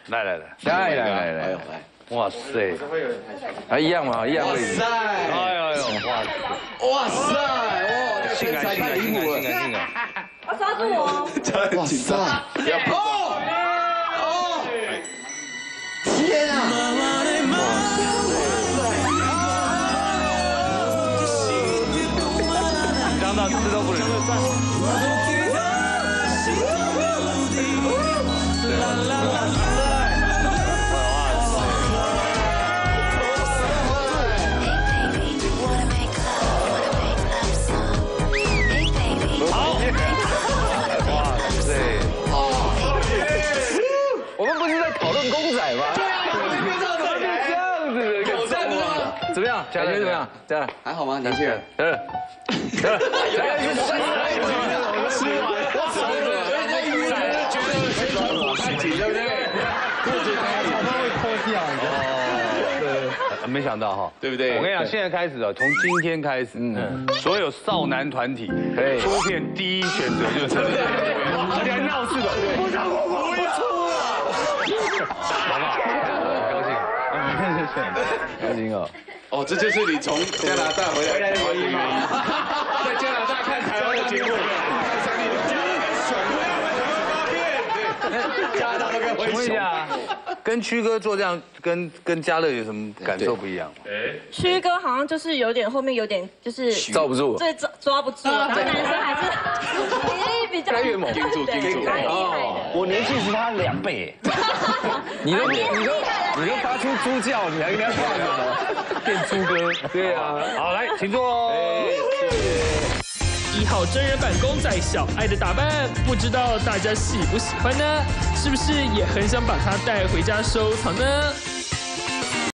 来， 哇塞，还一样嘛，一样位置。 哎呦， 哇塞，哇， 性感， 要抓住我哦！ 哇塞，哦，天啊！ 刚到吃都不能我们不是在讨论公仔吗？这样子，怎么样？感觉怎么样？这样还好吗，年轻人？ 没想到哈， 对不对？ 我跟你讲，现在开始啊，从今天开始，所有少男团体出片第一选择就是陈建仁，而且还闹事的，我想我不会出了，好不好？ 开心哦。 哦，这就是你从加拿大回来的原因吗？在加拿大看台湾的节目，加拿大都跟请问一下，跟曲哥做这样，跟嘉乐有什么感受不一样吗？ 曲哥好像就是有点后面有点就是罩不住， 对抓不住，然后男生还是比较越猛， 盯住。 我年纪是他2倍，你都发出猪叫，你还跟他换什么？变猪哥？对啊， 好，来，请坐哦。 1号真人版公仔小爱的打扮，不知道大家喜不喜欢呢？是不是也很想把它带回家收藏呢？